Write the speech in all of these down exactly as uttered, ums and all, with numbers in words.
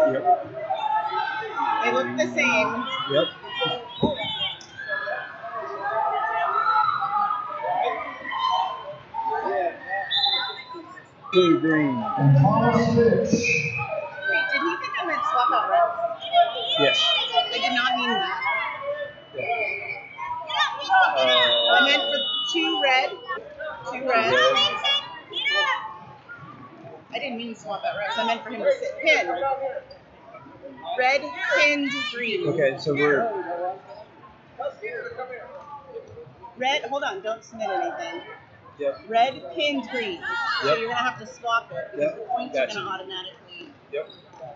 Yep. They look the same. Yep. Blue green. Wait, did he think I meant swap out reps? Yes. I did not mean that. Uh, I meant for two red. Two red. red. I didn't mean swap out reps. I meant for him to sit pin. Red, pinned, green. Okay, so we're red. Hold on, don't submit anything. yep. Red, pinned, green. So Yep. you're gonna have to swap it. Yep. The points Gotcha. are gonna automatically. Yep.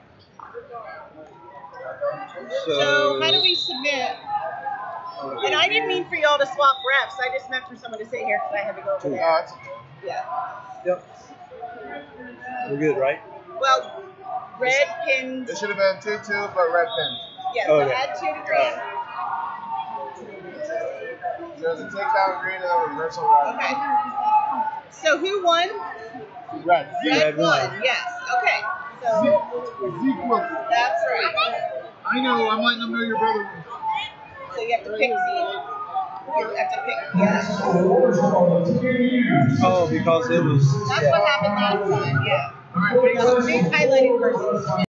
So, so how do we submit? And I didn't mean for y'all to swap refs. I just meant for someone to sit here because I had to go over there. Oh, that's okay. Yeah. Yep. We're good, right? Well, red pinned. It should have been two two, but red pinned. Yeah, so Okay. add two to green. There's a takedown green and a reversal red. Okay. So who won? Red. Red, Red won. won. Yes. Okay. So Zeke was. that's right. I know. I'm letting them know your brother won. So you have to pick Zeke. You have to pick. Yes. Oh, because it was. That's yeah. what happened last time. Yeah. All right, That was a big highlighted person.